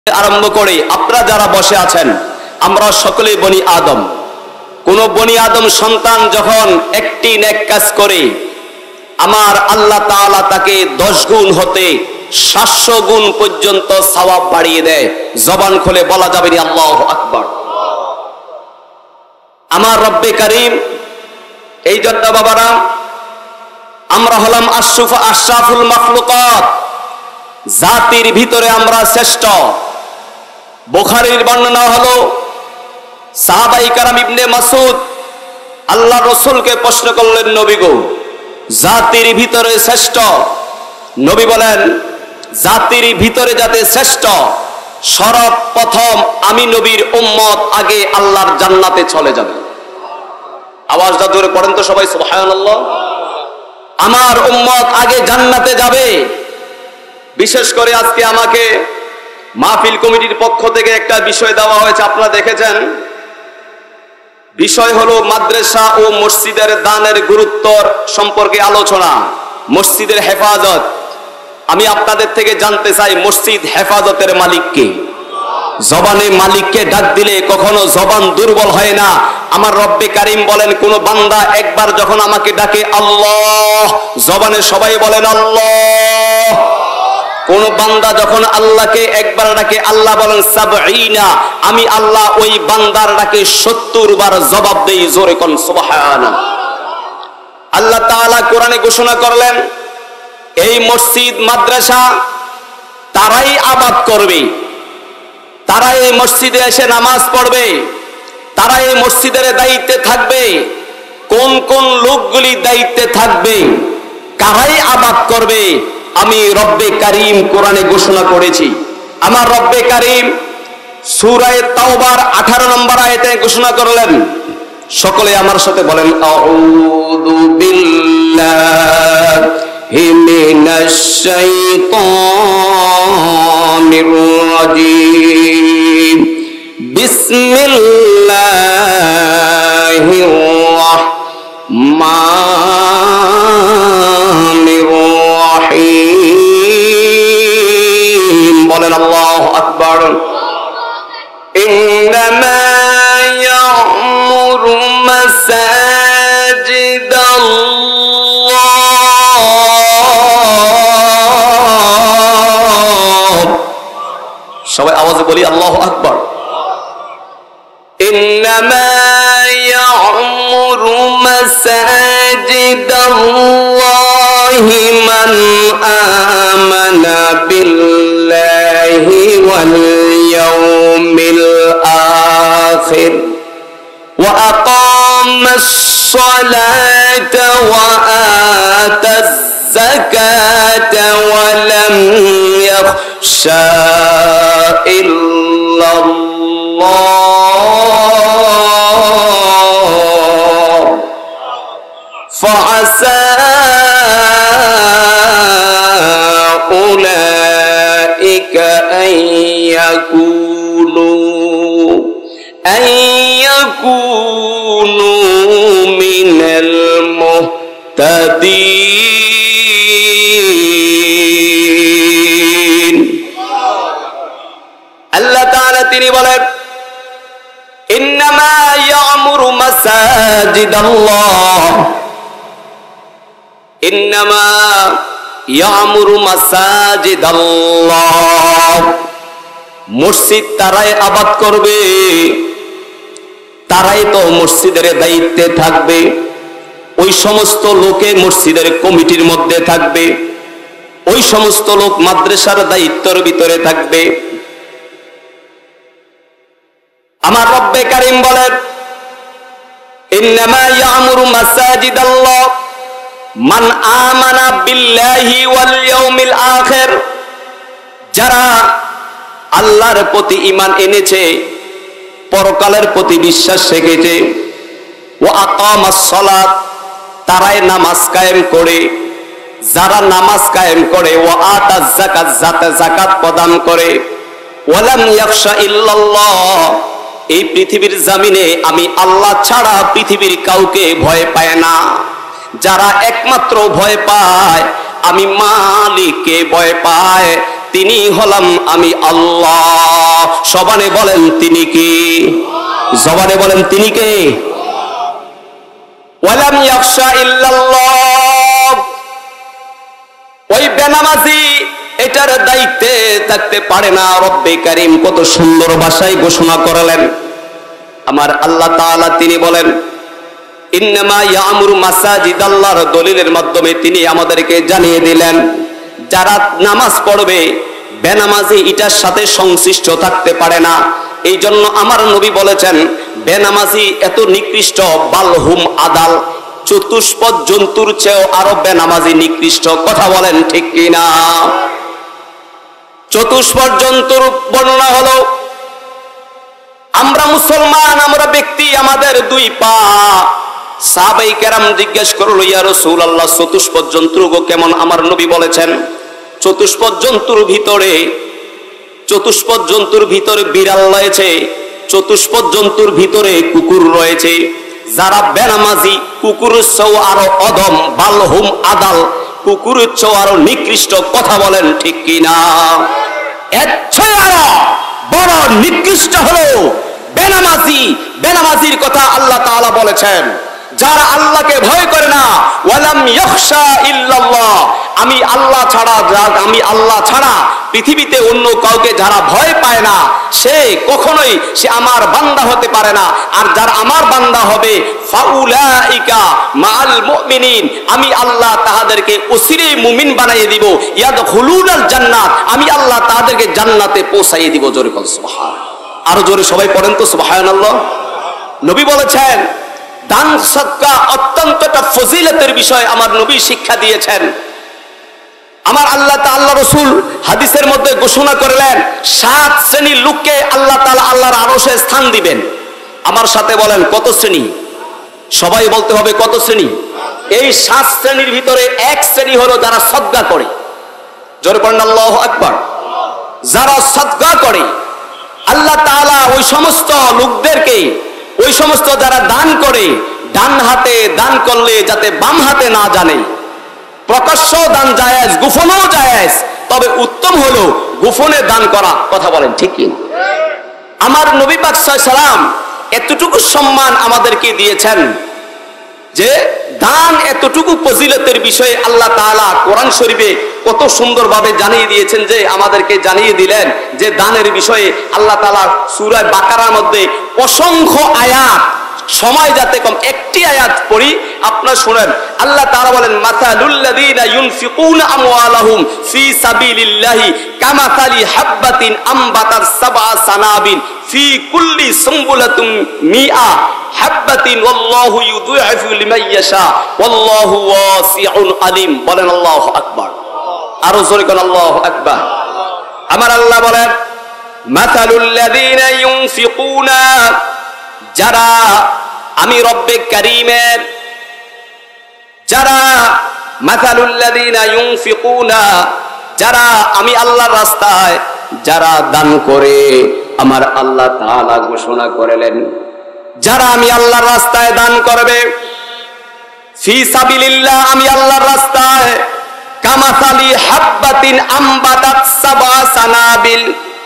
আরম্ভ করে আপনারা যারা বসে আছেন, আমরা সকলেই বনি আদম। কোন বনি আদম সন্তান যখন একটি নেক কাজ করে, আমার আল্লাহ তাআলা তাকে 10 গুণ হতে 700 গুণ পর্যন্ত সওয়াব বাড়িয়ে দেয়। জবান খুলে বলা যাবে না আল্লাহু আকবার। আমার রব্বে কারীম, এই জন্য বাবারা আমরা হলাম আশরাফুল মাখলুকাত, জাতির ভিতরে আমরা শ্রেষ্ঠ। বুখারীর বর্ণনা হলো, সাহাবায়ে কেরাম ইবনে মাসউদ আল্লাহ রাসূলকে প্রশ্ন করলেন, নবী গো, জাতির ভিতরে শ্রেষ্ঠ, নবী বলেন জাতির ভিতরে যাতে শ্রেষ্ঠ, সর্বপ্রথম আমি নবীর উম্মত আগে আল্লাহর জান্নাতে চলে যাবে। আওয়াজটা জোরে পড়েন তো সবাই, সুবহানাল্লাহ। আমার উম্মত আগে জান্নাতে যাবে। বিশেষ করে আজকে আমাকে মাহফিল কমিটির পক্ষ থেকে একটা বিষয় দেওয়া হয়েছে, আপনারা দেখেছেন। বিষয় হলো মাদ্রাসা ও মসজিদের দানের গুরুত্ব সম্পর্কে আলোচনা, মসজিদের হেফাজত। আমি আপনাদের থেকে জানতে চাই, মসজিদ হেফাজতের মালিক কে? জবানে মালিককে ডাক দিলে কখনো জবান দুর্বল হয় না। আমার রব্বে কারীম বলেন, কোন বান্দা একবার যখন আমাকে ডাকে আল্লাহ, জবানে সবাই বলেন আল্লাহ। কোন বান্দা যখন আল্লাহকে একবার ডাকে, আল্লাহ বলেন সাবঈনা, আমি আল্লাহ ওই বান্দার ডাকে 70 বার জবাব দেই। জোরে কোন সুবহানাল্লাহ। আল্লাহ তাআলা কোরআনে ঘোষণা করলেন, এই মসজিদ মাদ্রাসা তারাই আবাদ করবে, তারা এই মসজিদে এসে নামাজ পড়বে, তারা এই মসজিদের দায়িত্বে থাকবে। কোন কোন লোকগুলি দায়িত্বে থাকবে, কারাই আবাদ করবে, আমি রব্বে কারীম কোরআনে ঘোষণা করেছি। আমার রব্বে কারীম সূরা তাওবার 18 নম্বর আয়াতে ঘোষণা করলেন, সকলে আমার সাথে বলেন, আউযু বিল্লাহি মিনাশ শাইতানির রাজীম, বিসমিল্লাহির রাহমানির রাহিম। বলেন আল্লাহু আকবার। ইন্নামা ইয়া'মুরু মাসাজিদাল্লাহ, সবাই আওয়াজে বলি আল্লাহু আকবার। ইন্নামা ইয়া'মুরু মাসাজিদাল্লাহি মান আমানা বিল্লাহি ওয়াল ইয়াউমিল আখির ওয়া আকামাস সালাতা ওয়া আতাজ যাকাতা ওয়া লাম ইয়াখশা ইল্লাল্লাহ ফাআসা উলাইকা আইয়াকুনু মিনাল মুহতাদিন। আল্লাহ তাআলা তিনি বলেন, ইন্নামা ইয়া'মুরু মাসাজিদাল্লাহ, ইন্নামা ইয়া'মুরু মাসাজিদাল্লাহ, মসজিদ তারাই আবাদ করবে, তারাই তো মসজিদের দায়িত্বে থাকবে। ওই সমস্ত লোকে মসজিদের কমিটির মধ্যে থাকবে, ওই সমস্ত লোক মাদ্রাসার দায়িত্বের ভিতরে থাকবে। আমার রব্বে কারীম বলেন, ইন্নামা ইয়া'মুরু মাসাজিদাল্লাহ মান আমানা বিল্লাহি ওয়াল ইয়াউমিল আখির, যারা আল্লাহর প্রতি ঈমান এনেছে, পরকালের প্রতি বিশ্বাস রেখেছে, ওয়া আকামাস সালাত, তারাই নামাজ কায়েম করে, যারা নামাজ কায়েম করে, ওয়া আতাজ যাকাত, যাকাত প্রদান করে, ওয়া লাম ইয়াখশা ইল্লাল্লাহ, এই পৃথিবীর জমিনে আমি আল্লাহ ছাড়া পৃথিবীর কাউকে ভয় পায় না। যারা একমাত্র ভয় পায়, আমি মালিককে ভয় পায়, তিনি হলাম আমি আল্লাহ। সবানে বলেন তিনি কে? জবানে বলেন তিনি কে? ওয়ালাম ইয়াখশা ইল্লাল্লাহ। ওই বেনামাজি এটার দায়িত্বে থাকতে পারে না। রব্বে কারীম কত সুন্দর ভাষায় ঘোষণা করলেন। আমার আল্লাহ তাআলা তিনি বলেন, ইন্নামা ইয়ামুরু মাসাজিদাল্লাহর দলিলের মাধ্যমে তিনি আমাদেরকে জানিয়ে দিলেন, যারা নামাজ পড়বে বেনামাজি এটার সাথে সংশ্লিষ্ট থাকতে পারে না। এই জন্য আমার নবী বলেছেন, বেনামাজি এত নিকৃষ্ট, বালহুম আদাল, চতুষ্পদ জন্তুর চেয়েও আরো বেনামাজি নিকৃষ্ট। কথা বলেন ঠিক কিনা? চতুষ্পদ জন্তুর বর্ণনা হলো, আমরা মুসলমান, আমরা ব্যক্তি, আমাদের দুই পা। সাহাবায়ে কেরাম জিজ্ঞেস করলো, ইয়া রাসূলুল্লাহ, চতুষ্পদ জন্তুগো কেমন? আমার নবী বলেছেন, চতুষ্পদ জন্তুর ভিতরে বিড়াল রয়েছে, চতুষ্পদ জন্তুর ভিতরে কুকুর রয়েছে। যারা বেনামাজি কুকুরের চেয়েও আরো অধম, বালহুম আদাল, কুকুরের চেয়েও আরো নিকৃষ্ট। কথা বলেন ঠিক কিনা? এর চেয়ে আরো বড় নিকৃষ্ট হলো বেনামাজি। বেনামাজির কথা আল্লাহ তাআলা বলেছেন, যারা আল্লাহকে ভয় করে না। ওয়ালাম ইয়াখশা ইল্লাল্লাহ। আমি আল্লাহ ছাড়া পৃথিবীতে অন্য কাউকে যারা ভয় পায় না, সে কখনোই সে আমার বান্দা হতে পারে না। আর যারা আমার বান্দা হবে, ফাউলাইকা মাআল মুমিনিন, আমি আল্লাহ তাদেরকে অচিরেই মুমিন বানিয়ে দিব। ইয়াদখুলুনাল জান্নাত, আমি আল্লাহ তাদেরকে জান্নাতে পৌঁছাইয়ে দিব। জোরে বল সুবহানাল্লাহ। আরো জোরে সবাই পড়েন তো সুবহানাল্লাহ। নবী বলেছেন, দান সদকা অত্যন্ত একটা ফজিলতের বিষয় আমার নবী শিক্ষা দিয়েছেন। আমার আল্লাহ তাআলা রাসূল হাদিসের মধ্যে ঘোষণা করলেন, 7 শ্রেণীর লোককে আল্লাহ তাআলা আল্লাহর আরশে স্থান দিবেন। আমার সাথে বলেন কত শ্রেণী? সবাই বলতে হবে কত শ্রেণী? এই 7 শ্রেণীর ভিতরে এক শ্রেণী হলো যারা সদকা করে। জোরে পড়েন আল্লাহু আকবার। যারা সদকা করে, আল্লাহ তাআলা ওই সমস্ত লোকদেরকে, ওই সমস্ত যারা দান করে, ডান হাতে দান করলে যাতে বাম হাতে না জানে। প্রকাশ্য দান জায়েজ, গোপনও জায়েজ, তবে উত্তম হলো গোপনে দান করা। কথা বলেন ঠিক কি? আমার নবী পাক সাল্লাল্লাহু আলাইহি সাল্লাম এতটুকু সম্মান আমাদেরকে দিয়েছেন যে দান এতটুকু ফজিলতের বিষয়ে আল্লাহ তাআলা কোরআন শরীফে কত সুন্দরভাবে জানিয়ে দিয়েছেন, যে আমাদেরকে জানিয়ে দিলেন যে দানের বিষয়ে আল্লাহ তাআলা সূরা বাকারার মধ্যে অসংখ্য আয়াত, সময় যাতে কম, একটি আয়াত পড়ি, আপনারা শুনেন। আল্লাহ তাআলা বলেন, মাসালুল লাযীনা ইউনফিকুনা আমওয়ালাহুম ফি সাবিলিল্লাহি কামাসালি হাববাতিন আমবাতাত সাবআ সানাবিল ফি কুল্লি সুমবুলাতুম মিআ হাববাতিন ওয়াল্লাহু ইউযইফু লিমান ইয়াশা ওয়াল্লাহু ওয়াসিউন আলিম। বলেন আল্লাহু আকবার। আরো জোরে কোন আল্লাহু আকবার। আমার আল্লাহ বলেন, মাসালুল লাযীনা ইউনফিকুনা, যারা আমি রব্বে কারীমের, যারা মাসালুল লাযীনা ইউনফিকুনা, যারা আমি আল্লাহর রাস্তায় যারা দান করে, আমার আল্লাহ তাআলা ঘোষণা করলেন, যারা আমি আল্লাহর রাস্তায় দান করবে, ফি সাবিলিল্লাহ, আমি আল্লাহর রাস্তায়, কামাসালি হাববাতিন আমবাতাত সাবআ সানাবিল,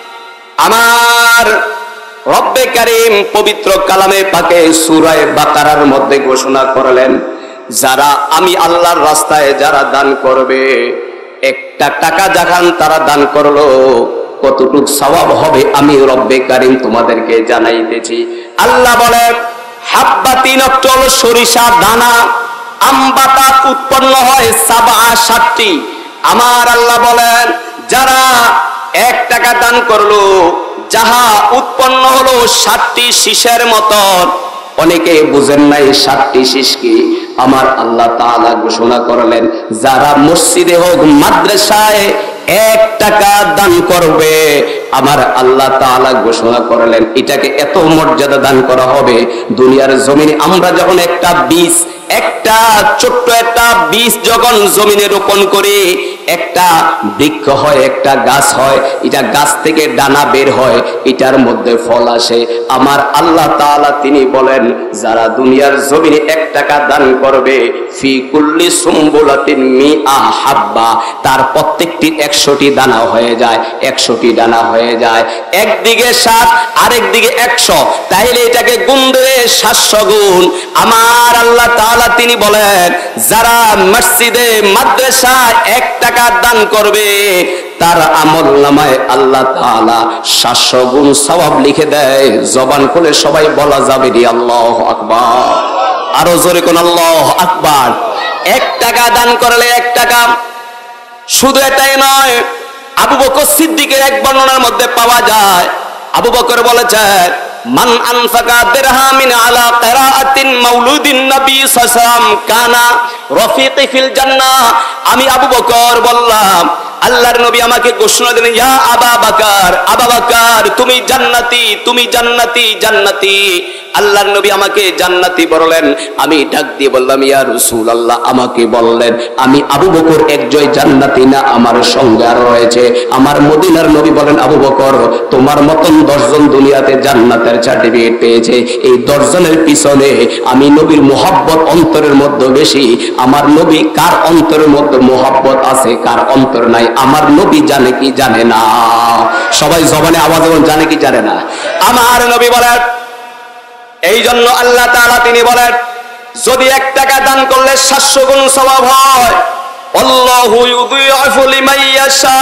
আমার রব্বে কারীম পবিত্র কালামে পাকে সূরা বাকারার মধ্যে ঘোষণা করলেন, যারা আমি আল্লাহর রাস্তায় যারা দান করবে, একটা টাকা যখন তারা দান করলো, কতটুকু সওয়াব হবে আমি রব্বে কারীম তোমাদেরকে জানাইতেছি। আল্লাহ বলেন, হাববাতিন অর্থ হলো সরিষা দানা, আমবাতাত উৎপন্ন হয় সাবআ 7টি। আমার আল্লাহ বলেন, যারা 1 টাকা দান করলো, যাহা উৎপন্ন হলো 7টি শীষের মতন। অনেকে বুঝেন নাই 7টি শীষ কি। আমার আল্লাহ তাআলা ঘোষণা করলেন, যারা মসজিদে হোক মাদ্রাসায় 1 টাকা দান করবে, আমার আল্লাহ তাআলা ঘোষণা করলেন এটাকে এত মর্যাদা দান করা হবে। দুনিয়ার জমিনে আমরা যখন একটা বীজ, একটা ছোট্ট একটা বীজ যখন জমিনে রোপণ করি, একটা বৃক্ষ হয়, একটা গাছ হয়, এটা গাছ থেকে ডানা বের হয়, এটার মধ্যে ফল আসে। আমার আল্লাহ তাআলা তিনি বলেন, যারা দুনিয়ার জমিনে 1 টাকা দান করবে, ফি কুল্লি সুম্বুলাতিন মিআ হাব্বা, তার প্রত্যেকটি 100টি দানা হয়ে যায়, 100টি দানা হয়ে যায়। একদিকে 7, আরেকদিকে 100, তাইলে এটাকে গুণ দিলে 700 গুণ। আমার আল্লাহ তাআলা তিনি বলেন, যারা মসজিদে মাদ্রাসায় 1 টাকা দান করবে, তার আমল নামায় আল্লাহ তাআলা 700 গুণ সওয়াব লিখে দেয়। জবান খুলে সবাই বলা যাবে রে আল্লাহু আকবার, আরো জোরে কোন আল্লাহু আকবার। 1 টাকা দান করলে 1 টাকা, শুধু এটাই নয়, আবু বকর সিদ্দিকের এক বর্ণনার মধ্যে পাওয়া যায়, আবু বকর বলেছেন, মান আনফাকা দিরহামিন আলা কিরাআতিন মাউলুদিন নবী সাল্লাল্লাহু আলাইহি ওয়াসাল্লাম কানা রফিকি ফিল জান্নাহ। আমি আবু বকর বললাম, আল্লাহর নবী আমাকে ঘোষণা দিলেন, ইয়া আবা বকর, আবু বকর তুমি জান্নাতি, তুমি জান্নাতি, জান্নাতি। আল্লাহর নবী আমাকে জান্নাতি বললেন। আমি ডাক দিয়ে বললাম, ইয়া রাসূলুল্লাহ, আমাকে বললেন আমি আবু বকর একজয় জান্নাতি না, আমার সঙ্গে আরো রয়েছে। আমার মদিনার নবী বলেন, আবু বকর তোমার মতন 10 জন দুনিয়াতে জান্নাতের সার্টিফিকেট পেয়েছে, এই 10 জনের পিছনে আমি নবীর মুহাব্বত অন্তরের মধ্যে বেশি। আমার নবী কার অন্তরের মধ্যে মুহাব্বত আছে, কার অন্তর নাই, আমার নবী জানে কি জানে না? সবাই জবানে আওয়াজ দেন, জানে কি জানে না? আমার নবী বলেন, এই জন্য আল্লাহ তাআলা তিনি বলেন, যদি 1 টাকা দান করলে 700 গুণ সওয়াব হয়। আল্লাহু ইউযিফু লিমান ইয়াশা,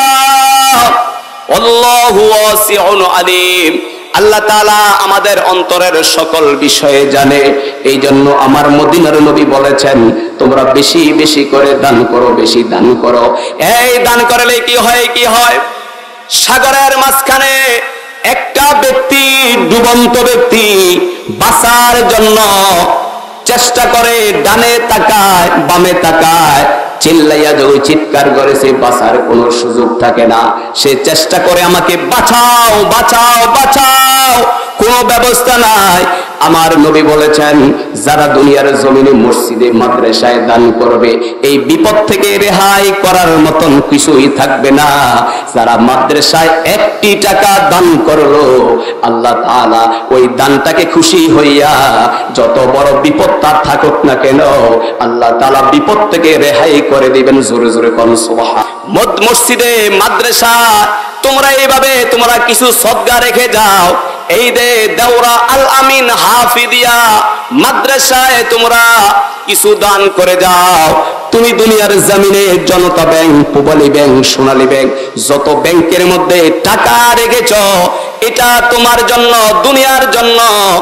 আল্লাহু ওয়াসিউন আলিম। আল্লাহ তাআলা আমাদের অন্তরের সকল বিষয়ে জানে। এই জন্য আমার মদিনার নবী বলেছেন, তোমরা বেশি বেশি করে দান করো, বেশি দান করো। এই দান করলে কি হয়, কি হয়? সাগরের মাঝখানে একটা ব্যক্তি, ডুবন্ত ব্যক্তি, বাঁচার জন্য চেষ্টা করে, ডানে তাকায়, বামে তাকায়, চিল্লাইয়া যদি চিৎকার করে, সে বাঁচার কোনো সুযোগ থাকে না। সে চেষ্টা করে, আমাকে বাঁচাও, বাঁচাও, বাঁচাও, কোনো ব্যবস্থা নাই। আমার নবী বলেছেন, যারা দুনিয়ার জমিনে মসজিদে মাদ্রাসায় দান করবে, এই বিপদ থেকে রেহাই করার মতন কিছুই থাকবে না। যারা মাদ্রাসায় 1টি টাকা দান করলো, আল্লাহ তাআলা ওই দানটাকে খুশি হইয়া যত বড় বিপদ তার থাকুক না কেন, আল্লাহ তাআলা বিপদ থেকে রেহাই করে দিবেন। জোরে জোরে কোন সুবহান। মসজিদে মাদ্রাসা তোমরা এইভাবে তোমরা কিছু সদকা রেখে যাও। এই দে দাওরা আল আমিন হাফিদিয়া মাদ্রাসায় তোমরা কিছু দান করে যাও। তুমি দুনিয়ার জমিনে Janata bank, Pubali bank, Sonali bank, যত ব্যাংকের মধ্যে টাকা রেখেছ, এটা তোমার জন্য, দুনিয়ার জন্য,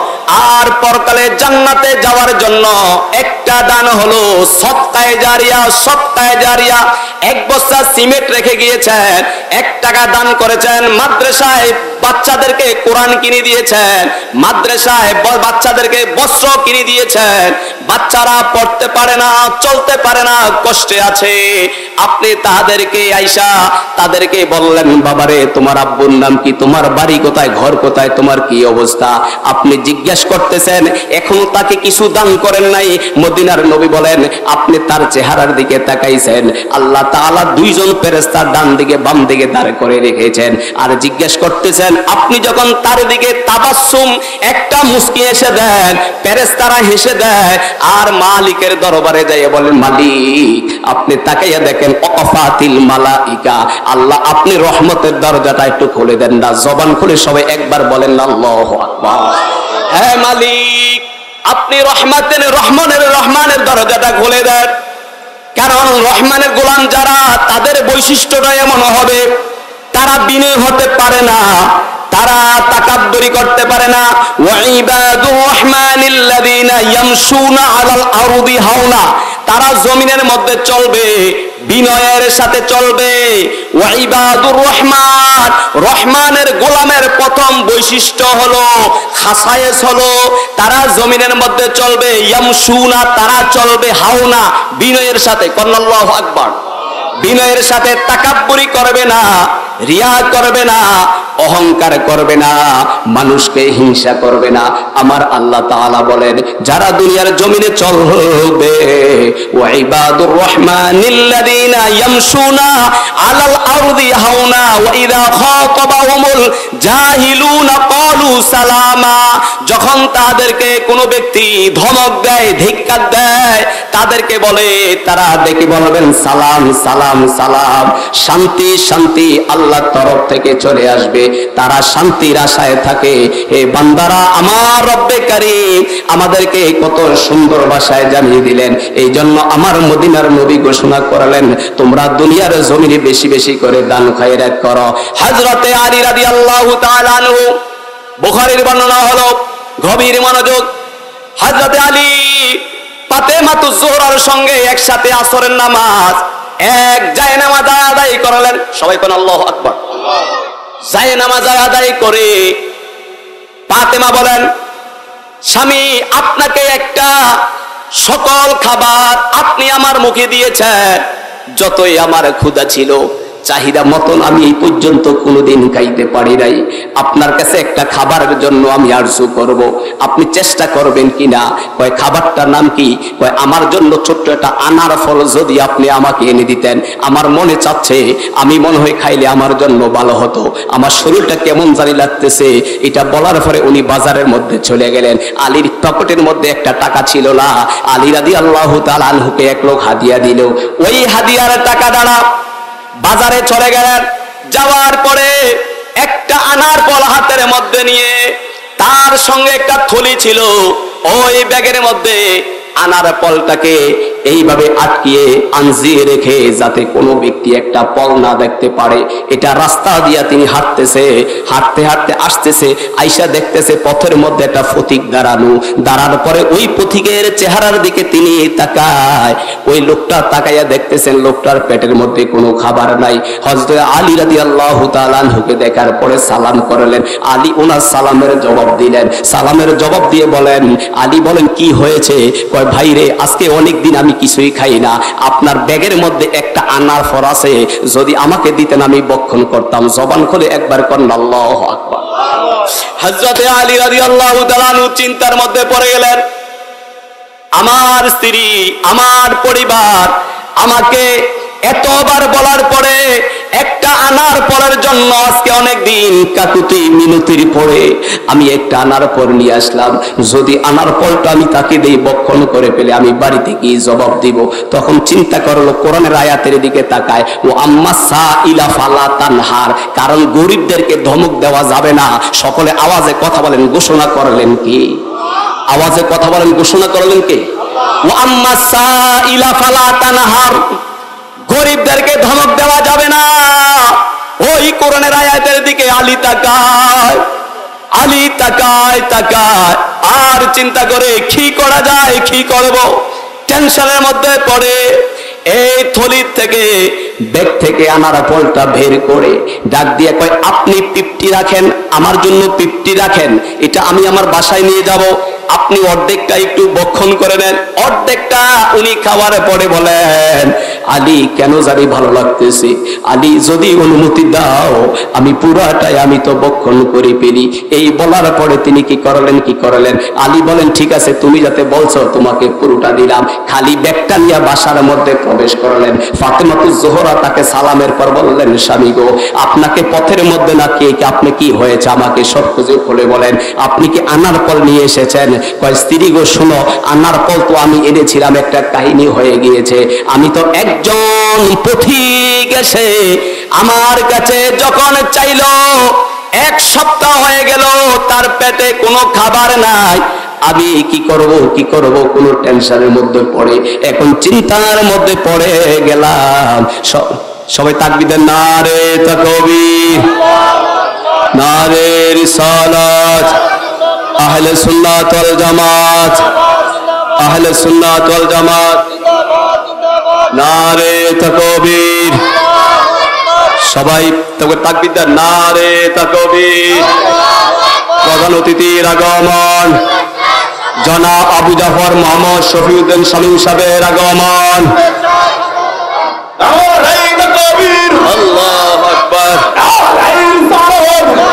আর পরকালে জান্নাতে যাওয়ার জন্য একটা দান হলো সদকায়ে জারিয়া। সদকায়ে জারিয়া 1 বস্তা সিমেন্ট রেখে গিয়েছেন, 1 টাকা দান করেছেন, মাদ্রাসায় বাচ্চাদেরকে কোরআন কিনে দিয়েছেন, মাদ্রাসায় বাচ্চাদেরকে বস্ত্র কিনে দিয়েছেন। বাচ্চারা পড়তে পারে না, চলতে পারে না, কষ্টে আছে। আপনি তাদেরকে আইসা তাদেরকে বললেন, বাবারে তোমার আব্বুর নাম কি, তোমার বাড়ি কোথায়, ঘর কোথায়, তোমার কি অবস্থা? আপনি জিজ্ঞাসা করতেছেন, এখনো তাকে কিছু দান করেন নাই। মদিনার নবী বলেন, আপনি তার চেহারার দিকে তাকাইছেন, আল্লাহ তাআলা 2 জন ফেরেশতা ডান দিকে বাম দিকে দাঁড় করে রেখেছেন, আর জিজ্ঞাসা করতেছেন, আপনি যখন তার দিকে তাবাসসুম একটা মুস্কি এসে দেন, ফেরেশতারা হেসে দেয়, আর মালিকের দরবারে যাইয়ে বলেন, মালিক আপনি তাকাইয়া দেখেন, ওয়াকাফাতিল মালাইকা, আল্লাহ আপনি রহমতের দরজাটা একটু খুলে দেন না। জবান খুলে সবাই একবার বলেন আল্লাহু আকবার। হ্যাঁ মালিক, আপনি রহমানের দরজাটা খুলে দেন। কারণ রহমানের গোলাম যারা, তাদের বৈশিষ্ট্যটা এমন হবে, তারা বিনয় হতে পারে না, তারা তাকাব্বুরি করতে পারে না। ওয়া ইবাদুর রহমানিল্লাযীনা ইয়ামশুনা আলাল আরদি হাওনা, তারা জমিনের মধ্যে চলবে, বিনয়ের সাথে চলবে। ওয়া ইবাদুর রহমান, রহমানের গোলামের প্রথম বৈশিষ্ট্য হলো, খাসায়েস হলো, তারা জমিনের মধ্যে চলবে, ইয়ামশুনা তারা চলবে, হাওনা বিনয়ের সাথে। আল্লাহু আকবার। বিনয়ের সাথে তাকাব্বুরি করবে না, রিয়া করবে না, অহংকার করবে না, মানুষকে হিংসা করবে না। আমার আল্লাহ তাআলা বলেন যারা দুনিয়ার জমিনে চলবে, ওয়া ইবাদুর রহমানিল্লাযীনা ইয়ামশুনা আলাল আরদি হাওনা ওয়া ইযা খাতাবাহুমুল জাহিলুনা ক্বালু সালামা। যখন তাদেরকে কোনো ব্যক্তি ধমক দেয়, ধিক্কার দেয়, তাদেরকে বলে, তারা দেখে বলবেন সালাম সালাম সালাম, শান্তি শান্তি আল্লাহর তরফ থেকে চলে আসবে। তারা শান্তির আশায় থাকে। হে বান্দারা, আমার রব্বে কারীম আমাদেরকে কত সুন্দর ভাষায় জানিয়ে দিলেন। এই জন্য আমার মদিনার নবী ঘোষণা করলেন, তোমরা দুনিয়ার জমিনে বেশি বেশি করে দান খয়রাত করো। হযরতে আলী রাদিয়াল্লাহু তাআলা আনহু, বুখারীর বর্ণনা হলো, গভীর মনোযোগ। হযরতে আলী ফাতেমাতুজ জোহরার সঙ্গে একসাথে আসরের নামাজ এক জায়নামাজ আদায় করলেন। সবাই কোন আল্লাহু আকবার। জায়নামাজ আদায় করে ফাতেমা বলেন, স্বামী আপনাকে একটা সকল খাবার আপনি আমার মুখে দিয়েছেন, যতই আমার ক্ষুধা ছিল চাহিদা মতন আমি এই পর্যন্ত কোনোদিন খাইতে পারি নাই। আপনার কাছে একটা খাবারের জন্য আমি আরজু করব, আপনি চেষ্টা করবেন কিনা? কয় খাবারটার নাম কি? কয় আমার জন্য ছোট্ট একটা আনার ফল যদি আপনি আমাকে এনে দিতেন, আমার মনে চাচ্ছে, আমি মনে হয় খাইলে আমার জন্য ভালো হতো, আমার শরীরটা কেমন জানি লাগতেছে। এটা বলার পরে উনি বাজারের মধ্যে চলে গেলেন। আলীর পকেটের মধ্যে একটা টাকা ছিল না। আলী রাদিয়াল্লাহু তাআলা আনহুকে এক লোক হাদিয়া দিল। ওই হাদিয়ার টাকা দ্বারা বাজারে চলে গেলেন। যাওয়ার পরে একটা আনার ফল হাতের মধ্যে নিয়ে, তার সঙ্গে একটা থলি ছিল, ওই ব্যাগের মধ্যে আনার ফলটাকে এইভাবে আটকিয়ে আঞ্জিয়ে রেখে, যাতে কোনো ব্যক্তি একটা ফল না দেখতে পারে। এটা রাস্তা দিয়া তিনি হাঁটতেছে, হাঁটতে হাঁটতে আসতেছে, আইসা দেখতেছে পথের মধ্যে একটা ফতিক দাঁড়ানো। দাঁড়ার পরে ওই পথিকের চেহারার দিকে তিনি তাকায়। ওই লোকটা তাকাইয়া দেখতেছেন লোকটার পেটের মধ্যে কোনো খাবার নাই। হযরত আলী রাদিয়াল্লাহু তাআলা আনহুকে দেখার পরে সালাম করলেন। আলী ওনার সালামের জবাব দিলেন। সালামের জবাব দিয়ে বলেন, আলী বলেন কি হয়েছে? কয় ভাই রে, আজকে অনেক দিন আমি কিছুই খাই না, আপনার ব্যাগের মধ্যে একটা আনার ফল আছে, যদি আমাকে দিতেন আমি বক্ষণ করতাম। জবান খুলে একবার করেন আল্লাহু আকবার। হযরতে আলী রাদিয়াল্লাহু তাআলা চিন্তার মধ্যে পড়ে গেলেন। আমার স্ত্রী, আমার পরিবার আমাকে এতবার বলার পরে একটা আনার ফলের জন্য আজকে অনেক দিন কাকুতি মিনতির পরে আমি একটা আনার ফল নিয়ে আসলাম। যদি আনার ফলটা আমি তাকে দেই, বক্ষণ করে পেলে আমি বাড়িতে কি জবাব দিব? তখন চিন্তা করলো, কোরআনের আয়াতের দিকে তাকায়, ও আম্মা সাইলা ফালা তানহার, কারণ গরিবদেরকে ধমক দেওয়া যাবে না। সকলে আওয়াজে কথা বলেন, ঘোষণা করলেন কি? আওয়াজে কথা বলেন, ঘোষণা করলেন কে? ও আম্মা সাইলা ফালা তানহার, গরিবদেরকে ধমক দেওয়া যাবে না। ওই কোরআনের আয়াতের দিকে আলী তাকায়, আলী তাকায় তাকায় আর চিন্তা করে কি করা যায়, কি করব। টেনশনের মধ্যে পড়ে এই থলির থেকে, ব্যাগ থেকে আনার ফলটা বের করে ডাক দিয়ে কয়, আপনি 50 রাখেন, আমার জন্য 50 রাখেন, এটা আমি আমার বাসায় নিয়ে যাব, আপনি অর্ধেকটা একটু বক্ষণ করে নেন। অর্ধেকটা উনি খাওয়ার পরে বলেন, আলী কেন জানি ভালো লাগতেছে, আলী যদি অনুমতি দাও আমি পুরাটাই আমি তো বক্ষণ করে ফেলি। এই বলার পরে তিনি কি করলেন? আলী বলেন, ঠিক আছে, তুমি যাতে বলছো তোমাকে পুরোটা দিলাম। খালি ব্যাগটা নিয়ে বাসার মধ্যে প্রবেশ করলেন। ফাতেমাতুজ জোহরা তাকে সালামের পর বললেন, স্বামী গো, আপনাকে পথের মধ্যে না কে, আপনি কি হয়েছে আমাকে সব কিছু খুলে বলেন। আপনি কি আনার ফল নিয়ে এসেছেন? কয়, স্ত্রী গো শোনো, আনার ফল তো আমি এনেছিলাম, একটা কাহিনী হয়ে গিয়েছে। আমি তো একজন পথিক এসে আমার কাছে যখন চাইলো, 1 সপ্তাহ হয়ে গেল তার পেটে কোনো খাবার নাই। আমি কি করব কোন টেনশনের মধ্যে পড়ে এখন চিন্তার মধ্যে পড়ে গেলাম। সবাই তাকবীর দেন, নারে তাকবীর, নারে রিসালাত, আহলে সুন্নাত ওয়াল জামাত, আহলে সুন্নাত ওয়াল জামাত, নারে তাকবীর। সবাই তাকবীর দেন, নারে তাকবীর। প্রধান অতিথির আগমন, জনাব আবু জাফর মোহাম্মদ শফিউদ্দিন শামীম সাহেবের আগমন। আল্লাহু আকবার।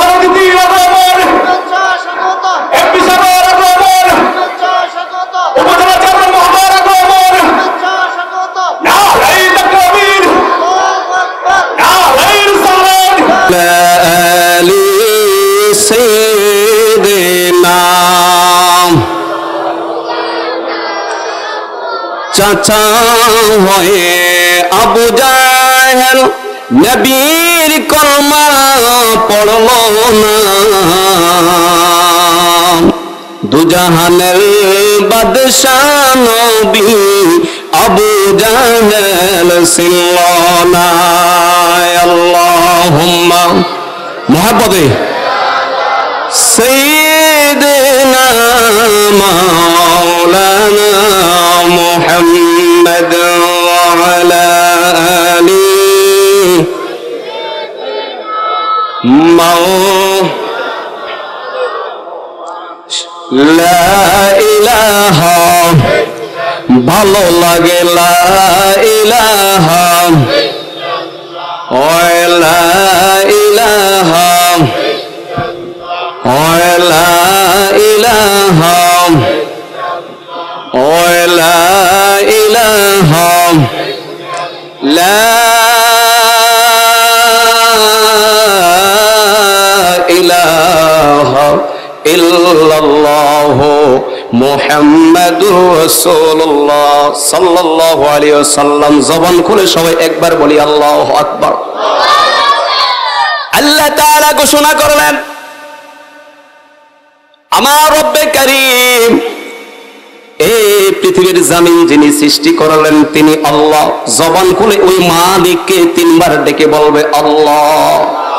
চাচা হয়ে আবু জাহেল নবীর কলমা পড়ল না, দুজাহানের বাদশাহ নবী আবু জাহেল ছিল না। আল্লাহুম্মা মুহাব্বতে সাইয়্যিদিনা মাওলানা মুহাম্মদ ওয়া আলা আলিহি লা ইলাহা ভালো লাগে লা ইলাহা ওয়া লা ইলাহা লা ইলাহা লা ইলাহা লা ইলাহা ইল্লাল্লাহু মুহাম্মাদুর রাসূলুল্লাহ সাল্লাল্লাহু আলাইহি ওয়াসাল্লাম। জবান খুলে সবাই একবার বলি আল্লাহু আকবার। আল্লাহ তাআলা ঘোষণা করলেন, আমার রব্বে কারীম এই পৃথিবীর জমিন যিনি সৃষ্টি করলেন তিনি আল্লাহ। জবান খুলে ওই মালিককে তিনবার ডেকে বলবে আল্লাহ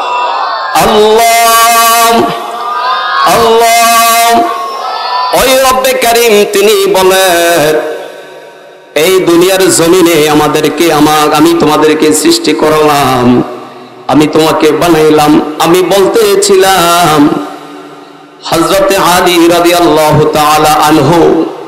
আল্লাহ আল্লাহ। ওই রব্বে কারীম তিনি বলেন, এই দুনিয়ার জমিনে আমি তোমাদেরকে সৃষ্টি করলাম, আমি তোমাকে বানাইলাম। আমি বলতেছিলাম হযরতে আলী রাদিয়াল্লাহু তাআলা আনহু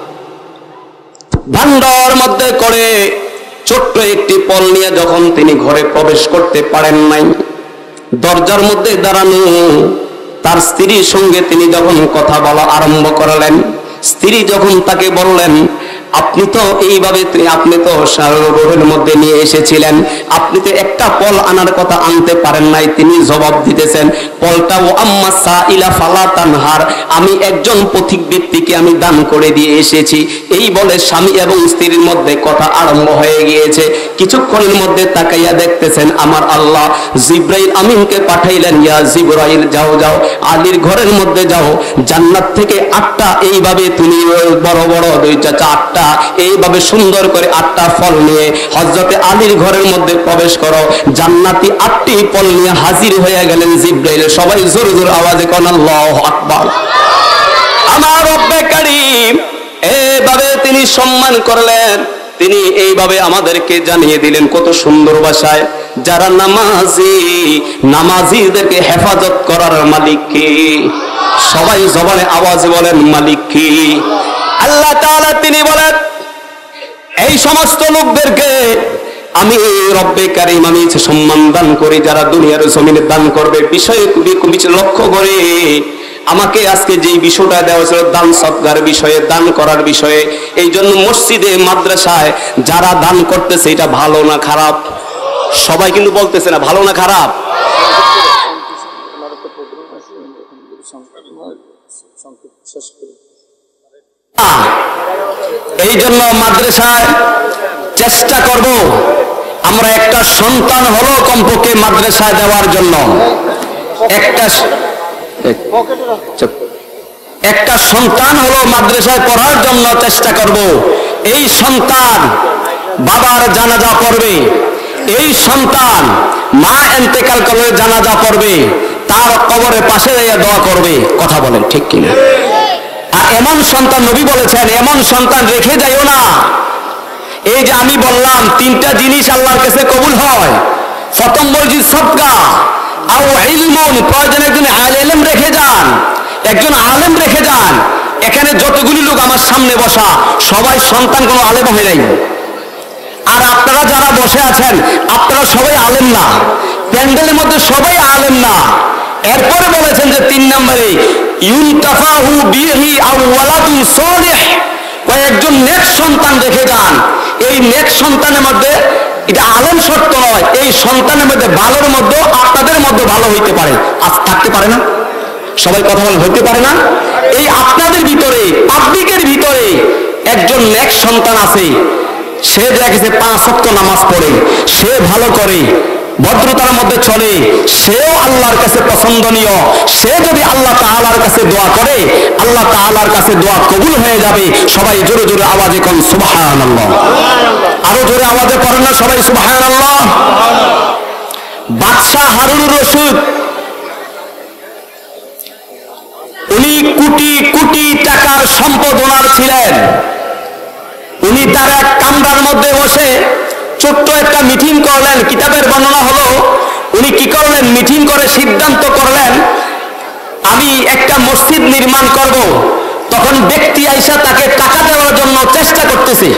ভান্ডার মধ্যে করে ছোট্ট একটি ফল নিয়ে যখন তিনি ঘরে প্রবেশ করতে পারেন নাই, দরজার মধ্যে দাঁড়ানো তার স্ত্রীর সঙ্গে তিনি যখন কথা বলা আরম্ভ করলেন, স্ত্রী যখন তাকে বললেন, আপনি তো এইভাবে আপনি তো রোহের মধ্যে নিয়ে এসেছিলেন, আপনি তো একটা ফল আনার কথা আনতে পারেন নাই। তিনি জবাব দিতেছেন, ফলটা ও আম্মা সাইলা ফালা তানহার, আমি একজন পথিক ব্যক্তিকে আমি দান করে দিয়ে এসেছি। এই বলে স্বামী এবং স্ত্রীর মধ্যে কথা আরম্ভ হয়ে গিয়েছে। কিছুক্ষণের মধ্যে তাকাইয়া দেখতেছেন আমার আল্লাহ জিব্রাইল আমিনকে পাঠাইলেন, ইয়া জিব্রাইল যাও যাও আলীর ঘরের মধ্যে যাও, জান্নাত থেকে 8টা এইভাবে তুমি বড় বড় 2-4টা এইভাবে সুন্দর করে 8টা ফল নিয়ে হযরতে আলীর ঘরের মধ্যে প্রবেশ করো। জান্নাতি 8টি ফল নিয়ে হাজির হয়ে গেলেন জিব্রাইল। সবাই জোরে জোরে আওয়াজে কোন আল্লাহু আকবার। আমার রব্বে কারীম এইভাবে তিনি সম্মান করলেন, তিনি এইভাবে আমাদেরকে জানিয়ে দিলেন কত সুন্দর ভাষায়, যারা নামাজিদেরকে হেফাজত করার মালিক কে? সবাই জবানে আওয়াজে বলেন মালিক কে? আল্লাহ তাআলা তিনি বলেন, এই সমস্ত লোকদেরকে আমি রব্বে কারীম আমি সম্মান দান করি যারা দুনিয়ার জমিনে দান করবে। বিষয় লক্ষ্য করে আমাকে আজকে যে বিষয়টা দেওয়া হয়েছিল দান সদকার বিষয়ে, দান করার বিষয়ে, এই জন্য মসজিদে মাদ্রাসায় যারা দান করতেছে এটা ভালো না খারাপ? সবাই কিন্তু বলতেছে না ভালো না খারাপ। এই জন্য মাদ্রাসায় চেষ্টা করব আমরা একটা সন্তান হলো কমপক্ষে মাদ্রাসায় দেওয়ার জন্য, একটা সন্তান হলো মাদ্রাসায় পড়ার জন্য চেষ্টা করব। এই সন্তান বাবার জানাজা পড়বে, এই সন্তান মা ইন্তেকাল করলে জানাজা পড়বে, তার কবরের পাশে দোয়া করবে। কথা বলেন ঠিক কিনা? আর এমন সন্তান নবী বলেছেন, এমন সন্তান রেখে যাইও না। এই যে আমি বললাম 3টা জিনিস আল্লাহর কাছে কবুল হয়। প্রথম বলছি সদকা আও ইলমুন, প্রয়োজন একজন আলেম রেখে যান, একজন আলেম রেখে যান। এখানে যতগুলি লোক আমার সামনে বসা সবাই সন্তান কোনো আলেম হয়ে নাই। আর আপনারা যারা বসে আছেন আপনারা সবাই আলেম না, প্যান্ডেলের মধ্যে সবাই আলেম না। এরপরে বলেছেন যে 3 নম্বরে ইউনতাফাহু বিহি আও ওয়ালাদুন সালিহ, একজন নেক সন্তান রেখে যান। এই নেক সন্তানের মধ্যে এটা আলেম শর্ত নয়, এই সন্তানের মধ্যে ভালোর মধ্যে আপনাদের মধ্যে ভালো হইতে পারে, আজ থাকতে পারে না, সবাই কথা বলে হইতে পারে না। এই আপনাদের ভিতরে পাবলিকের ভিতরে একজন নেক সন্তান আছে, সে দেখেছে 5 ওয়াক্ত নামাজ পড়ে, সে ভালো করে, ভদ্রতার মধ্যে চলে, সেও আল্লাহর কাছে পছন্দনীয়। সে যদি আল্লাহ তাআলার কাছে দোয়া করে, আল্লাহ তাআলার কাছে দোয়া কবুল হয়ে যাবে। সবাই জোরে জোরে আওয়াজে কোন সুবহানাল্লাহ, আরো জোরে আওয়াজে পড়েন না সবাই সুবহানাল্লাহ। বাদশাহ হারুনুর রশিদ, উনি কোটি কোটি টাকার সম্পদ ওনার ছিলেন। উনি তার এক কামরার মধ্যে বসে ছোট্ট একটা মিটিং করলেন। কিতাবের বর্ণনা হলো উনি কি করলেন, মিটিং করে সিদ্ধান্ত করলেন আমি একটা মসজিদ নির্মাণ করব। তখন ব্যক্তি আইসা তাকে টাকা দেওয়ার জন্য চেষ্টা করতেছে।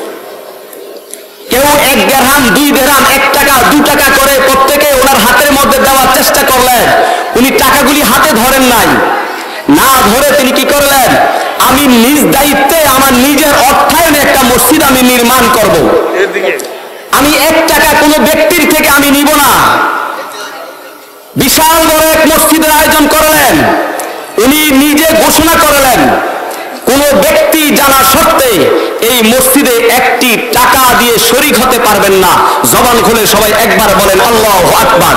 কেউ 1 দিরহাম 2 দিরহাম 1 টাকা 2 টাকা করে প্রত্যেকে ওনার হাতের মধ্যে দেওয়ার চেষ্টা করলেন। উনি টাকাগুলি হাতে ধরেন নাই, না ধরে তিনি কি করলেন, আমি নিজ দায়িত্বে আমার নিজের অর্থায়নে একটা মসজিদ আমি নির্মাণ করব। আমি 1 টাকা কোনো ব্যক্তির থেকে আমি নিব না। বিশাল বড় এক মসজিদের আয়োজন করলেন। উনি নিজে ঘোষণা করলেন কোন ব্যক্তি জানা সত্ত্বে এই মসজিদে 1টি টাকা দিয়ে শরীক হতে পারবেন না। জবান খুলে সবাই একবার বলেন আল্লাহু আকবার।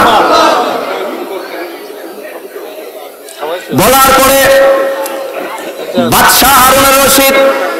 বলার পরে বাদশাহ হারুনুর রশিদ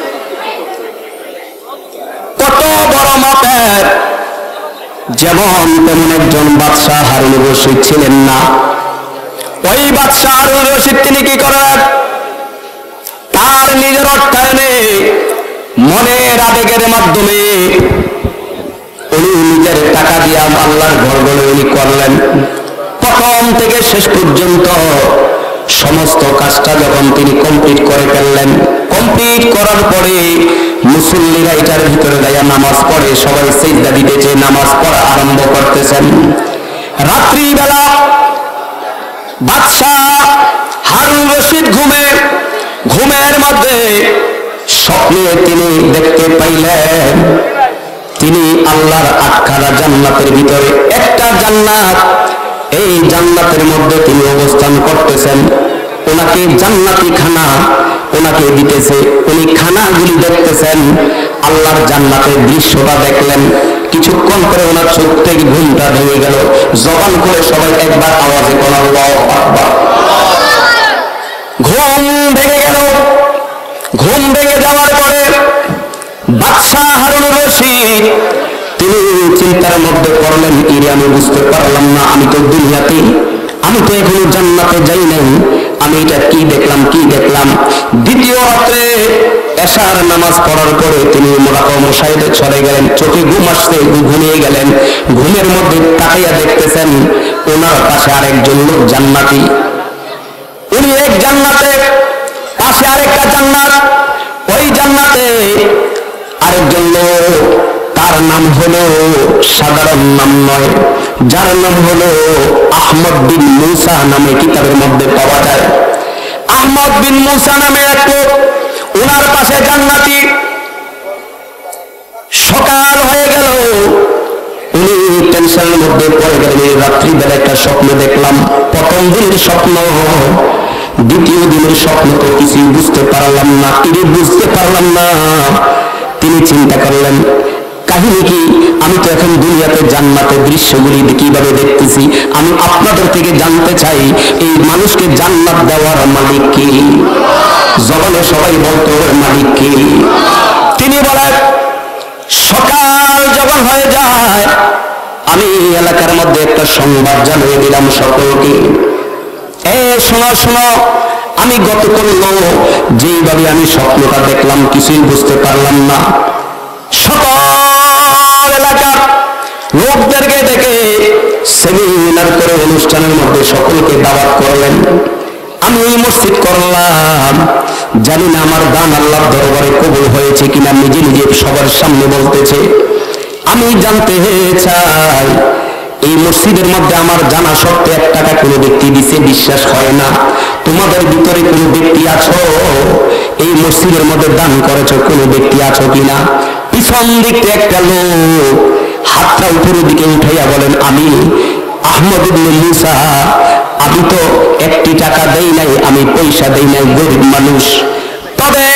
কত বড় মাপের, যেমন তেমন একজন বাদশাহ হারুনুর রশিদ ছিলেন না। ওই বাদশাহ হারুনুর রশিদ তিনি কি করেন, তার নিজের অর্থায়নে মনের আবেগের মাধ্যমে উনি নিজের টাকা দিয়ে আল্লাহর ঘর গড়ে উনি করলেন। প্রথম থেকে শেষ পর্যন্ত সমস্ত কাজটা যখন তিনি কমপ্লিট করে ফেললেন, কমপ্লিট করার পরে মুসল্লিরা এটার ভিতরে যাইয়া নামাজ পড়ে, সবাই সিজদা দিতেছে, নামাজ পড়া আরম্ভ করতেছেন। রাত্রিবেলা বাদশাহ হারুন রশিদ ঘুমের মধ্যে স্বপ্নে তিনি দেখতে পাইলেন তিনি আল্লাহর 8খানা জান্নাতের ভিতরে একটা জান্নাত, এই জান্নাতের মধ্যে তিনি অবস্থান করতেছেন। ওনাকে জান্নাতি খানা ওনাকে দিতেছে, উনি খানাগুলি দেখতেছেন, আল্লাহর জান্নাতের দৃশ্যটা দেখলেন। কিছুক্ষণ করে ওনার চোখ থেকে ঘুমটা ভেঙে গেল। জবান করে সবাই একবার আওয়াজে বলেন আল্লাহু আকবার। ঘুম ভেঙে গেল। ঘুম ভেঙে যাওয়ার পরে বাদশাহ হারুনুর রশিদ তিনি চিন্তার মধ্যে পড়লেন, ইরে আমি বুঝতে পারলাম না, আমি তো দুনিয়াতে, আমি তো এখনো জান্নাতে যাই নাই, আমি এটা কি দেখলাম। দ্বিতীয় রাত্রে এশার নামাজ পড়ার পরে তিনি মশাইদে চলে গেলেন। চোখে ঘুম আসতে ঘুমিয়ে গেলেন। ঘুমের মধ্যে তাকাইয়া দেখতেছেন ওনার পাশে আরেকজন লোক জান্নাতি। উনি এক জান্নাতে, পাশে আরেকটা জান্নাত। ওই জান্নাতে আরেকজন লোক, তার নাম হলো, সাধারণ নাম নয়, যার নাম হলো আহমদ বিন মুসা নামে কিতাবের মধ্যে পাওয়া যায়। আহমদ বিন মুসা নামে এক লোক, ওনার পাশে জান্নাতি। সকাল হয়ে গেল, উনি টেনশনের মধ্যে পড়ে গেলেন। রাত্রিবেলা একটা স্বপ্ন দেখলাম। প্রথম দিনের স্বপ্ন, দ্বিতীয় দিনের স্বপ্ন তো কিছুই বুঝতে পারলাম না, তিনি চিন্তা করলেন কাহিনী কি, আমি তো এখন দুনিয়াতে জান্নাতের দৃশ্যগুলি কিভাবে দেখতেছি, আমি আপনাদের থেকে জানতে চাই এই মানুষকে জান্নাত দেওয়ার মালিক কি? জবানে সবাই বলতো মালিক কি? তিনি বলেন সকাল যখন হয়ে যায় আমি এলাকার মধ্যে একটা সংবাদ জানিয়ে দিলাম সকলকে, শোনো, আমি গতকাল যেইভাবে আমি স্বপ্নটা দেখলাম কিছুই বুঝতে পারলাম না। সকল এলাকার লোকদেরকে ডেকে সেমিনার করে অনুষ্ঠানের মধ্যে সকলকে দাওয়াত করলেন। আমি এই মসজিদ করলাম, জানি না আমার দান আল্লাহর দরবারে কবুল হয়েছে কিনা, নিজে সবার সামনে বলতেছে। আমি জানতে চাই এই মসজিদের মধ্যে আমার জানা সত্ত্বে 1 টাকা কোনো ব্যক্তি দিছে, বিশ্বাস হয় না। তোমাদের ভিতরে কোনো ব্যক্তি আছো এই মসজিদের মধ্যে দান করেছো, কোনো ব্যক্তি আছো কিনা? পিছন দিকে একটা লোক হাতটা উপরের দিকে উঠাইয়া বলেন, আমি আহমদ ইবনে মুসা, আমি তো 1টি টাকা দেই নাই, আমি পয়সা দেই নাই, গরিব মানুষ। তবে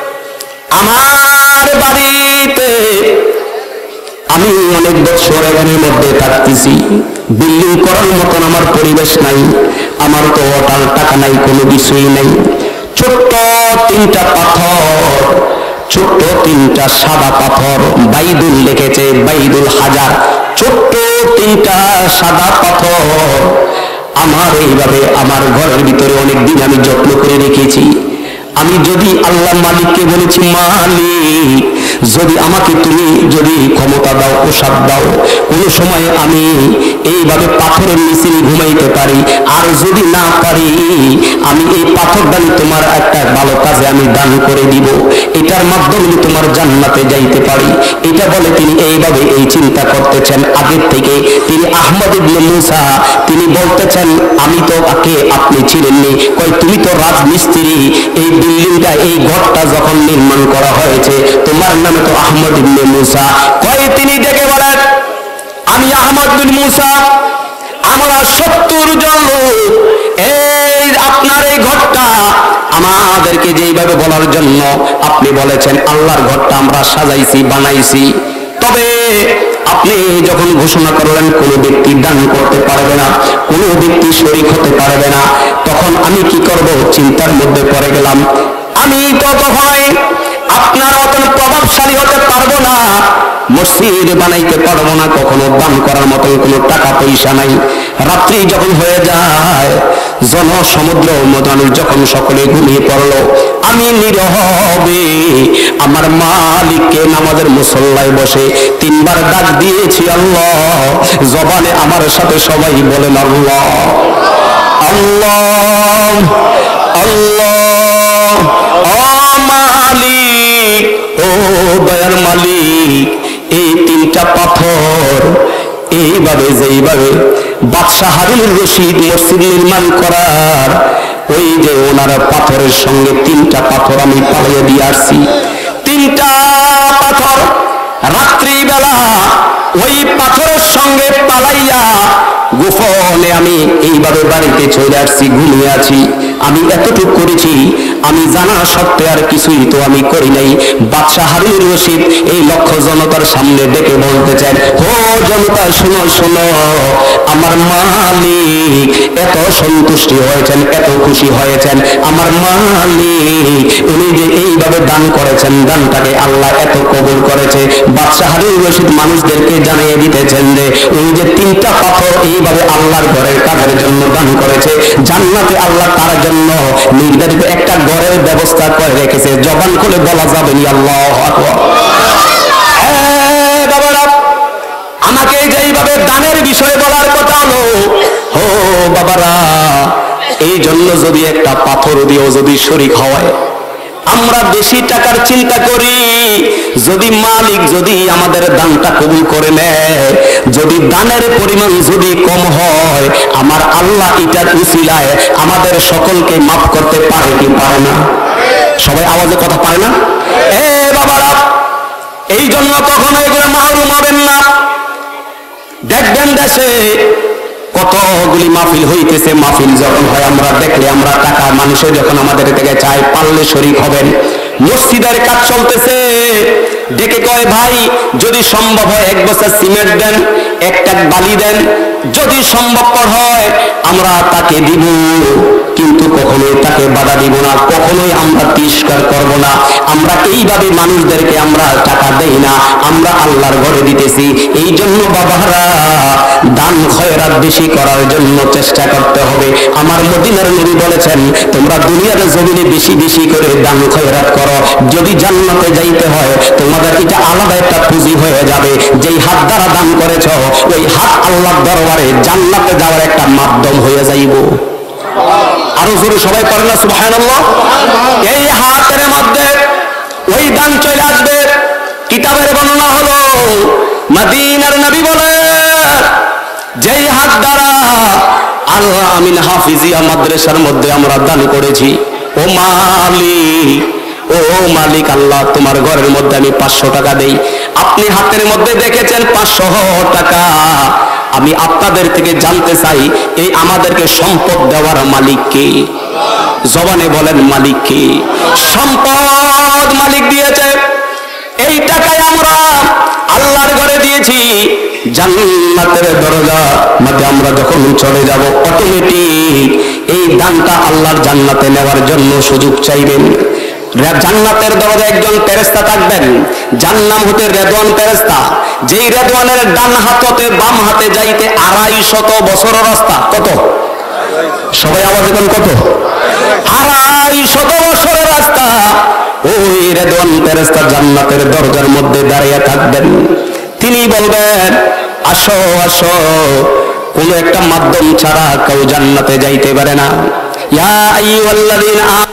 আমার বাড়িতে আমি অনেক বছর এখানের মধ্যে থাকতেছি, বিল্ডিং করার মতন আমার পরিবেশ নাই, আমার তো ওটার টাকা নাই, কোনো কিছুই নাই। ছোট্ট 3টা পাথর, ছোট্ট 3টা সাদা পাথর, বাইদুল লিখেছে, বাইদুল হাজার, ছোট্ট 3টা সাদা পাথর আমার এইভাবে আমার ঘরের ভিতরে অনেক দিন আমি যত্ন করে রেখেছি। আমি যদি আল্লাহ মালিককে বলেছি, মালিক যদি আমাকে তুমি যদি ক্ষমতা দাও, প্রসাদ দাও, কোন সময় আমি এইভাবে পাথরের নিচে ঘুমাইতে পারি, আর যদি না পারি আমি এই পাথরটা তোমার একটা ভালো কাজে আমি দান করে দিব, এটার মাধ্যমে তোমার জান্নাতে যাইতে পারি। এটা বলে তিনি এইভাবে এই চিন্তা করতেছেন আগের থেকে। তিনি আহমদ ইবনে মুসা, তিনি বলতেছেন, আমি তো আপনি ছিলেননি, কই তুমি তো রাজমিস্ত্রি, এই বিল্ডিংটা এই ঘরটা যখন নির্মাণ করা হয়েছে তোমার নামে তো আহমদ ইবনে মুসা। কই তিনি ডেকে বলেন, আমি আহমদ বিন মুসা, আমরা 70 জন লোক এই আপনার এই ঘরটা আমাদেরকে যেইভাবে বলার জন্য আপনি বলেছেন আল্লাহর ঘরটা আমরা সাজাইছি, বানাইছি। তবে আপনি যখন ঘোষণা করলেন কোন ব্যক্তি দান করতে পারবে না, কোন ব্যক্তি শরীক হতে পারবে না, তখন আমি কি করব চিন্তার মধ্যে পড়ে গেলাম। আমি তো কখনোই আপনার মতন প্রভাবশালী হতে পারবো না, মসজিদ বানাইতে পারবো না, কখনো দান করার মতন কোনো টাকা পয়সা নাই। রাত্রি যখন হয়ে যায়, জনসমুদ্র মানুষ যখন সকলে ঘুমিয়ে পড়লো, আমি নীরবে আমার মালিককে নামাজের মুসল্লায় বসে 3 বার ডাক দিয়েছি, আল্লাহ। জবানে আমার সাথে সবাই বলেন, আল্লাহ আল্লাহ আল্লাহ। ও মালিক, ও দয়ার মালিক, এই 3টা পাথর এইভাবে যেইভাবে বাদশাহ হারুনুর রশিদ মসজিদ নির্মাণ করার ওই যে ওনার পাথরের সঙ্গে 3টা পাথর আমি পালিয়ে দিয়ে আসছি। 3টা পাথর রাত্রিবেলা ওই পাথরের সঙ্গে পালাইয়া গোপনে আমি এইভাবে বাড়িতে চলে আসছি, ঘুমিয়ে আছি। আমি এতটুকু করেছি, আমি জানা সত্ত্বে আর কিছুই তো আমি করি নাই। বাদশাহ হারুনুর রশিদ এই লক্ষ জনতার সামনে ডেকে বলতেছেন, ও জনতা শোনো শোনো, আমার মালিক এত সন্তুষ্টি হয়েছেন, এত খুশি হয়েছেন, আমার মালিক উনি যে এইভাবে দান করেছেন, দানটাকে আল্লাহ এত কবুল করেছে। বাদশাহ হারুনুর রশিদ মানুষদেরকে জানিয়ে দিতেছেন যে উনি যে 3টা পাথর এইভাবে আল্লাহর ঘরের কাজের জন্য দান করেছে, জান্নাতে আল্লাহ তার জন্য নির্ধারিত একটা ঘরের ব্যবস্থা করে রেখেছে। জবান খুলে বলা যাবে না আল্লাহু আকবার। বাবারা, আমাকে যেইভাবে দানের বিষয় বলার কথা হলো, ও বাবারা, এই জন্য যদি একটা পাথর দিয়েও যদি শরীক হয়, আমরা বেশি টাকার চিন্তা করি, যদি মালিক যদি আমাদের দানটা কবুল করে নেয়, যদি দানের পরিমাণ যদি কম হয়, আমার আল্লাহ এটার উসিলায় আমাদের সকলকে মাফ করতে পারে কি পারে না? সবাই আওয়াজে কথা পারে না? বাবারা, এই জন্য কখনো এগুলো মাহরুম হবেন না। দেখবেন দেশে কতগুলি মাহফিল হইতেছে, মাহফিল যখন হয় আমরা দেখলে আমরা টাকা মানুষে যখন আমাদের থেকে চাই, পারলে শরীক হবেন। মসজিদের কাজ চলতেছে, ডেকে কয়, ভাই যদি সম্ভব হয় 1 বস্তা সিমেন্ট দেন, 1 ট্রাক বালি দেন, যদি সম্ভবপর হয় আমরা তাকে দিব, কিন্তু কখনোই তাকে বাধা দিব না, কখনোই আমরা তিরস্কার করব না। আমরা এইভাবে মানুষদেরকে আমরা টাকা দেই না, আমরা আল্লাহর ঘরে দিতেছি। এই জন্য বাবারা দান খয়রাত বেশি করার জন্য চেষ্টা করতে হবে। আমার মদিনার নবী বলেছেন, তোমরা দুনিয়ার জমিনে বেশি বেশি করে দান খয়রাত করো, যদি জান্নাতে যাইতে হয় তোমাদের এটা আলাদা একটা পুঁজি হয়ে যাবে। যেই হাত দ্বারা দান করেছ, ওই হাত আল্লাহর দরবারে জান্নাতে যাওয়ার একটা মাধ্যম হয়ে যাইব। আরো জোরে সবাই পারে না সুবহানাল্লাহ? এই হাতের মধ্যে ওই দান চলে আসবে। কিতাবের বর্ণনা হলো, মদিনার নবী বলে, যেই হাত দ্বারা আল আমিন হাফিজিয়া মাদ্রাসার মধ্যে আমরা দান করেছি, ও মালিক, ও মালিক আল্লাহ, তোমার ঘরের মধ্যে আমি 500 টাকা দেই। আপনি হাতের মধ্যে দেখেছেন 500 টাকা। আমি আপনাদের থেকে জানতে চাই, এই আমাদেরকে সম্পদ দেওয়ার মালিক কে? জবানে বলেন মালিক কে? সম্পদ মালিক দিয়েছে। এই টাকায় আমরা আল্লাহর ঘরে দিয়েছি। জান্নাতের দরজা মধ্যে আমরা যখন চলে যাব, অটোমেটিক এই দানটা আল্লাহর জান্নাতে নেওয়ার জন্য সুযোগ চাইবেন। জান্নাতের দরজায় একজন ফেরেশতা থাকবেন, যার নাম হতে রেদওয়ান ফেরেশতা। যেই রেদওয়ানের ডান হাত হতে বাম হাতে যাইতে 250 বছর রাস্তা। কত? সবাই আওয়াজ দেন, কত? 250 বছরের রাস্তা। ওই রেদওয়ান ফেরেশতা জান্নাতের দরজার মধ্যে দাঁড়িয়ে থাকবেন। তিনি বলবেন, আসো আসো। কোন একটা মাধ্যম ছাড়া কেউ জান্নাতে যাইতে পারে না। ইয়া আইয়ুহাল্লাযীনা